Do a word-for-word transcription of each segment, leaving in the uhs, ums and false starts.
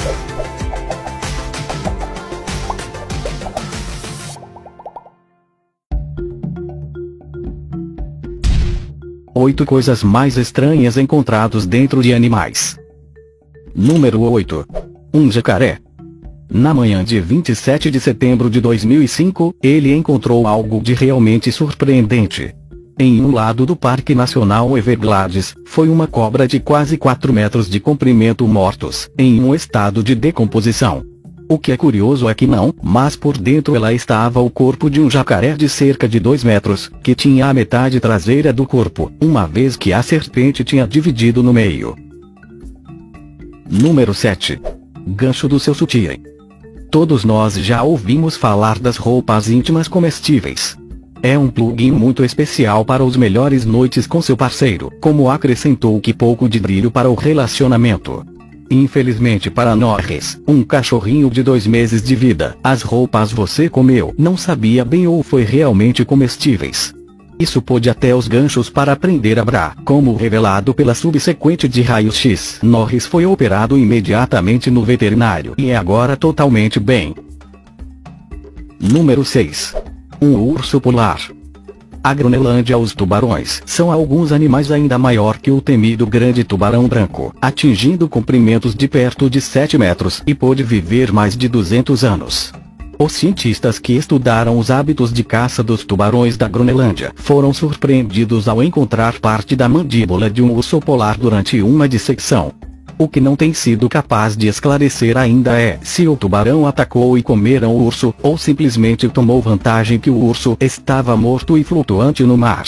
Oito coisas mais estranhas encontradas dentro de animais. Número oito. Um jacaré. Na manhã de vinte e sete de setembro de dois mil e cinco, ele encontrou algo de realmente surpreendente. Em um lado do Parque Nacional Everglades, foi uma cobra de quase quatro metros de comprimento mortos, em um estado de decomposição. O que é curioso é que não, mas por dentro ela estava o corpo de um jacaré de cerca de dois metros, que tinha a metade traseira do corpo, uma vez que a serpente tinha dividido no meio. Número sete. Gancho do seu sutiã. Todos nós já ouvimos falar das roupas íntimas comestíveis. É um plugin muito especial para os melhores noites com seu parceiro, como acrescentou que pouco de brilho para o relacionamento. Infelizmente para Norris, um cachorrinho de dois meses de vida, as roupas você comeu não sabia bem ou foi realmente comestíveis. Isso pôde até os ganchos para prender a Bra, como revelado pela subsequente de raio-x. Norris foi operado imediatamente no veterinário e é agora totalmente bem. Número seis. Um urso polar. A Groenlândia. Os tubarões são alguns animais ainda maior que o temido grande tubarão branco, atingindo comprimentos de perto de sete metros e pôde viver mais de duzentos anos. Os cientistas que estudaram os hábitos de caça dos tubarões da Groenlândia foram surpreendidos ao encontrar parte da mandíbula de um urso polar durante uma dissecção. O que não tem sido capaz de esclarecer ainda é se o tubarão atacou e comeram o urso, ou simplesmente tomou vantagem que o urso estava morto e flutuante no mar.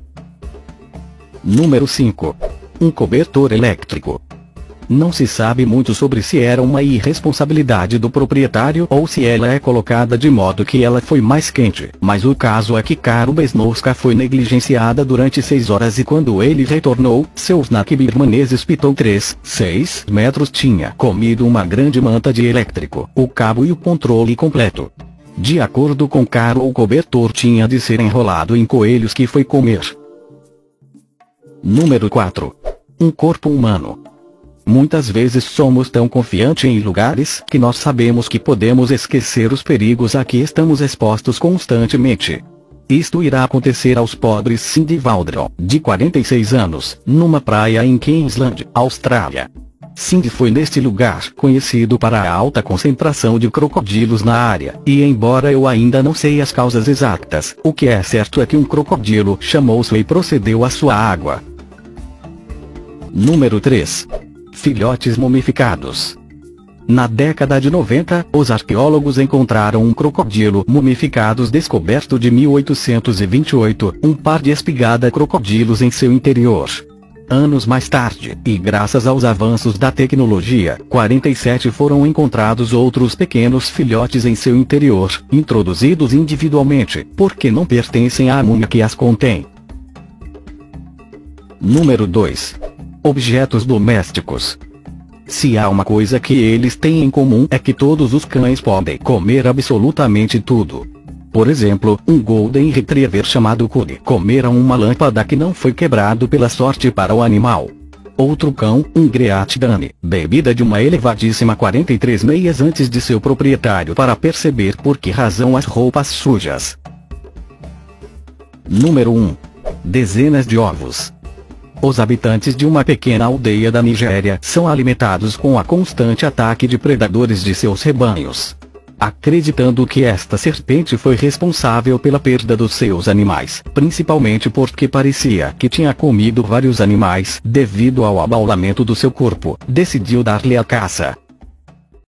Número cinco. Um cobertor elétrico. Não se sabe muito sobre se era uma irresponsabilidade do proprietário ou se ela é colocada de modo que ela foi mais quente, mas o caso é que Karo Besnowska foi negligenciada durante seis horas e quando ele retornou, seu snack birmanês pitou três, seis metros tinha comido uma grande manta de elétrico, o cabo e o controle completo. De acordo com Karo, o cobertor tinha de ser enrolado em coelhos que foi comer. Número quatro. Um corpo humano. Muitas vezes somos tão confiantes em lugares que nós sabemos que podemos esquecer os perigos a que estamos expostos constantemente. Isto irá acontecer aos pobres Cindy Waldron, de quarenta e seis anos, numa praia em Queensland, Austrália. Cindy foi neste lugar conhecido para a alta concentração de crocodilos na área, e embora eu ainda não sei as causas exatas, o que é certo é que um crocodilo chamou-se e procedeu à sua água. Número três. Filhotes mumificados. Na década de noventa, os arqueólogos encontraram um crocodilo mumificados descoberto de mil oitocentos e vinte e oito, um par de espigada crocodilos em seu interior. Anos mais tarde, e graças aos avanços da tecnologia, quarenta e sete foram encontrados outros pequenos filhotes em seu interior, introduzidos individualmente, porque não pertencem à múmia que as contém. Número dois. Objetos domésticos. Se há uma coisa que eles têm em comum é que todos os cães podem comer absolutamente tudo. Por exemplo, um Golden Retriever chamado Cody comera uma lâmpada que não foi quebrado pela sorte para o animal. Outro cão, um Great Dane, bebida de uma elevadíssima quarenta e três meias antes de seu proprietário para perceber por que razão as roupas sujas. Número um. Dezenas de ovos. Os habitantes de uma pequena aldeia da Nigéria são alimentados com a constante ataque de predadores de seus rebanhos. Acreditando que esta serpente foi responsável pela perda dos seus animais, principalmente porque parecia que tinha comido vários animais devido ao abaulamento do seu corpo, decidiu dar-lhe a caça.